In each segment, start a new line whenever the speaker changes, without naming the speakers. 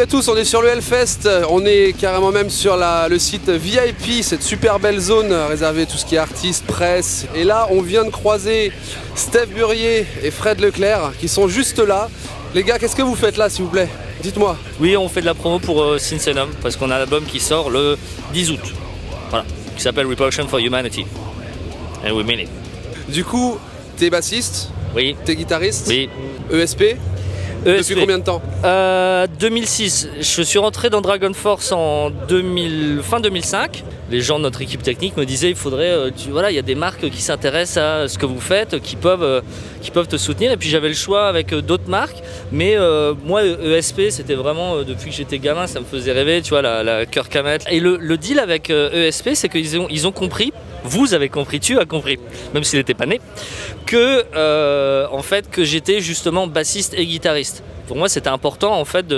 à tous, on est sur le Hellfest, on est carrément même sur le site VIP, cette super belle zone réservée à tout ce qui est artistes, presse. Et là, on vient de croiser Steph Burier et Fred Leclerc qui sont juste là. Les gars, qu'est-ce que vous faites là, s'il vous plaît? Dites-moi.
Oui, on fait de la promo pour Synsenum parce qu'on a un album qui sort le 10 août, voilà, qui s'appelle Repulsion for Humanity. And we mean it.
Du coup, t'es bassiste?
Oui.
T'es guitariste?
Oui.
ESP? Depuis combien de temps?
2006. Je suis rentré dans Dragon Force en fin 2005. Les gens de notre équipe technique me disaient il faudrait, voilà, il y a des marques qui s'intéressent à ce que vous faites, qui peuvent te soutenir. Et puis j'avais le choix avec d'autres marques, mais moi ESP c'était vraiment depuis que j'étais gamin, ça me faisait rêver, tu vois, la Kirk Hammett. Et le deal avec ESP, c'est qu'ils ont compris. Vous avez compris, tu as compris, même s'il n'était pas né, que en fait que j'étais justement bassiste et guitariste. Pour moi, c'était important en fait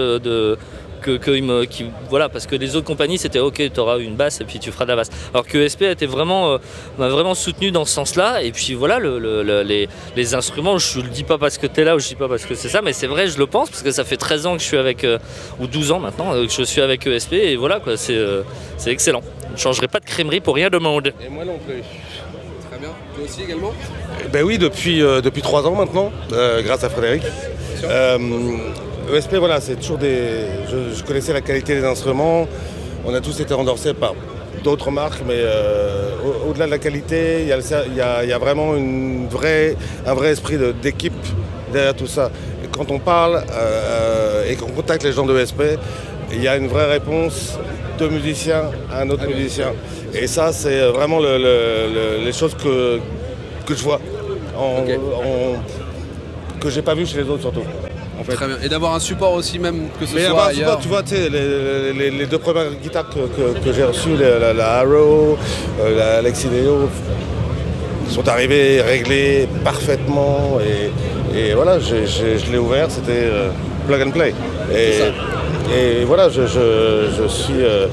voilà, parce que les autres compagnies c'était ok, tu auras une basse et puis tu feras de la basse. Alors que ESP m'a vraiment soutenu dans ce sens-là. Et puis voilà, les instruments, je le dis pas parce que tu es là ou je dis pas parce que c'est ça, mais c'est vrai, je le pense parce que ça fait 13 ans que je suis avec, ou 12 ans maintenant, que je suis avec ESP et voilà quoi, c'est excellent. Je ne changerai pas de crèmerie pour rien de monde.
Et moi non plus. Très bien. Toi aussi également?
Ben oui, depuis 3 ans maintenant, grâce à Frédéric. ESP, voilà, c'est toujours des. Je connaissais la qualité des instruments. On a tous été endorsés par d'autres marques, mais au-delà de la qualité, il y a vraiment un vrai esprit d'équipe derrière tout ça. Et quand on parle et qu'on contacte les gens de ESP, il y a une vraie réponse de musicien à un autre musicien. Et ça, c'est vraiment les choses que je vois, que j'ai pas vu chez les autres surtout. En fait.
Très bien. Et d'avoir un support aussi, même que ce
mais
soit ailleurs.
Support, tu vois, les deux premières guitares que j'ai reçues, la Arrow, la Lexineo, sont arrivées réglées parfaitement. Et voilà, je l'ai ouvert, c'était plug and play. Et voilà, je suis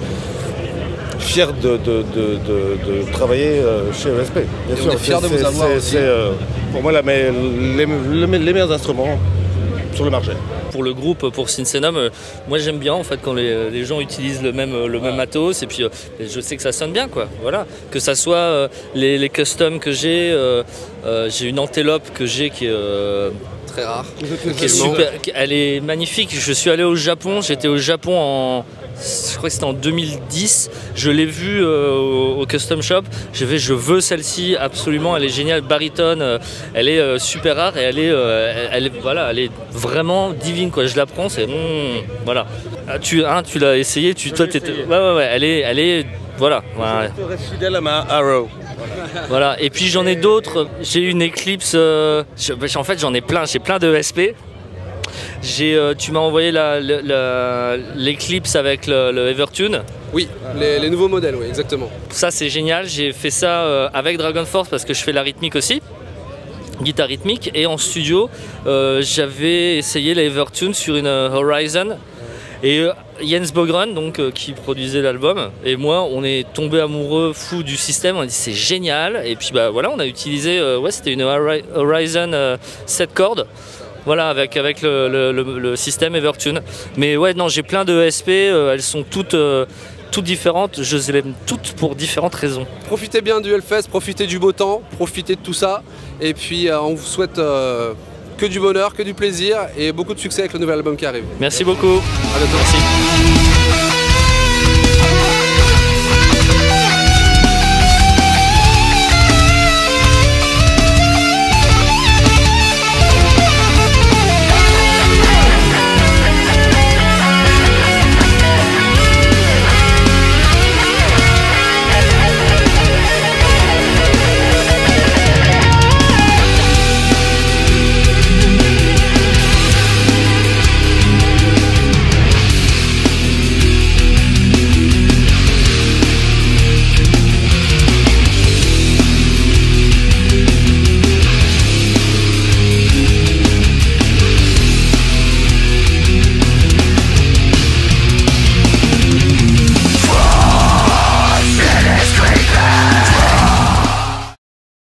fier de travailler chez ESP. Bien sûr,
on est fiers de vous avoir aussi.
C'est pour moi les meilleurs instruments sur le marché.
Pour le groupe, pour Synsenum, moi j'aime bien en fait quand les gens utilisent le même matos et puis je sais que ça sonne bien quoi. Voilà, que ça soit les customs que j'ai une Antelope que j'ai qui est
très rare,
qui est super, elle est magnifique. Je suis allé au Japon, j'étais au Japon je crois que c'était en 2010, je l'ai vue au Custom Shop, je veux celle-ci absolument, elle est géniale, baritone, elle est super rare et elle est vraiment divine quoi, je la prends, c'est voilà. Tu l'as essayé, toi t'étais, ouais, elle est voilà.
Je reste fidèle à ma Arrow.
Voilà, et puis j'en ai d'autres, j'ai une Eclipse, en fait j'en ai plein, j'ai plein de ESP. Tu m'as envoyé l'Eclipse avec le Evertune.
Oui, les nouveaux modèles, oui, exactement.
Ça c'est génial, j'ai fait ça avec Dragon Force parce que je fais la rythmique aussi, guitare rythmique, et en studio j'avais essayé l'Evertune sur une Horizon. Et Jens Bogren, donc, qui produisait l'album, et moi on est tombé amoureux fou du système, on a dit c'est génial, et puis bah voilà, on a utilisé, c'était une Horizon 7 cordes. Voilà, avec le système Evertune. Mais ouais, non, j'ai plein de ESP, elles sont toutes différentes, je les aime toutes pour différentes raisons.
Profitez bien du Hellfest, profitez du beau temps, profitez de tout ça. Et puis on vous souhaite que du bonheur, que du plaisir et beaucoup de succès avec le nouvel album qui arrive.
Merci beaucoup.
À bientôt.
Merci.